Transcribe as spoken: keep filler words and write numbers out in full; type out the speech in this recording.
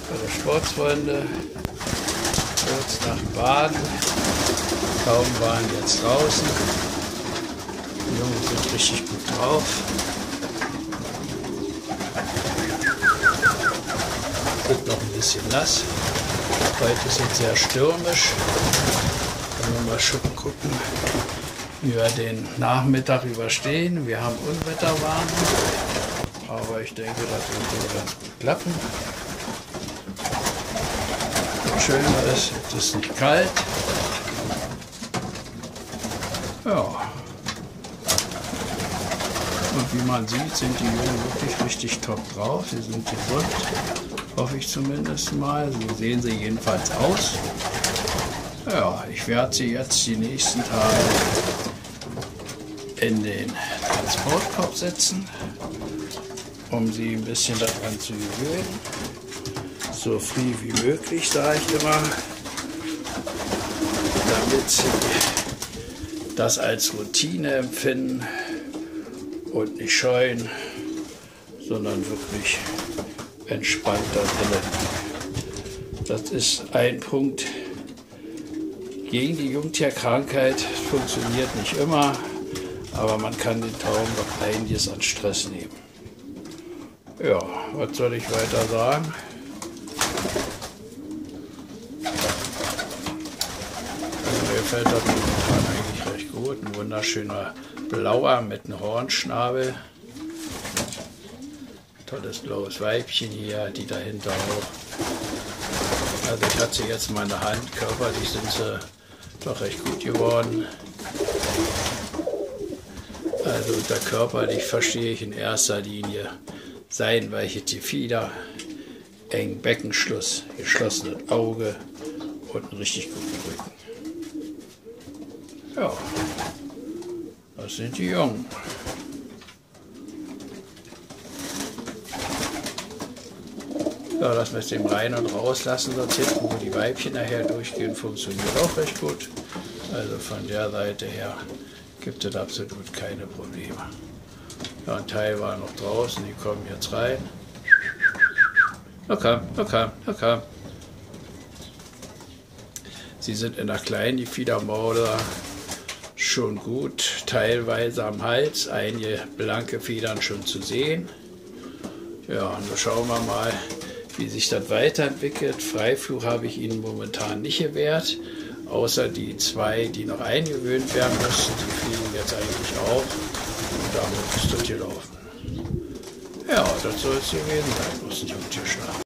Also Sportsfreunde, kurz nach Baden, kaum waren jetzt draußen. Die Jungen sind richtig gut drauf. Wird noch ein bisschen nass. Heute ist es sehr stürmisch. Können wir mal schon gucken, wie wir den Nachmittag überstehen. Wir haben Unwetterwarnung, aber ich denke, das wird ganz gut klappen. Und schön ist, es ist nicht kalt. Ja. Und wie man sieht, sind die Jungen wirklich richtig top drauf. Sie sind gesund, hoffe ich zumindest mal. So sehen sie jedenfalls aus. Ja, ich werde sie jetzt die nächsten Tage in den Transportkorb setzen, um sie ein bisschen daran zu gewöhnen. So früh wie möglich, sage ich immer, damit sie das als Routine empfinden und nicht scheuen, sondern wirklich entspannt da drinnen. Das ist ein Punkt gegen die Jungtierkrankheit. Funktioniert nicht immer, aber man kann den Tauben doch einiges an Stress nehmen. Ja, was soll ich weiter sagen? Also mir gefällt das momentan eigentlich recht gut. Ein wunderschöner blauer mit einem Hornschnabel. Tolles blaues Weibchen hier, die dahinter auch. Also ich hatte sie jetzt mal in der Hand, körperlich sind sie doch recht gut geworden. Also unter körperlich verstehe ich in erster Linie seidenweiche Gefieder, engen Beckenschluss, geschlossenes Auge und einen richtig guten Rücken. Ja, das sind die Jungen. Ja, das mit dem Rein- und Rauslassen dort hinten, wo die Weibchen nachher durchgehen, funktioniert auch recht gut. Also von der Seite her gibt es absolut keine Probleme. Ja, ein Teil war noch draußen, die kommen jetzt rein. Na komm, na komm, na komm. Sie sind in der kleinen Gefiedermaude schon gut, teilweise am Hals, einige blanke Federn schon zu sehen. Ja, und dann schauen wir mal, wie sich das weiterentwickelt. Freiflug habe ich Ihnen momentan nicht gewährt, außer die zwei, die noch eingewöhnt werden müssen. Die fliegen jetzt eigentlich auch und damit ist das hier laufen. Ja, das soll es gewesen sein, muss ein Jungtierschlag.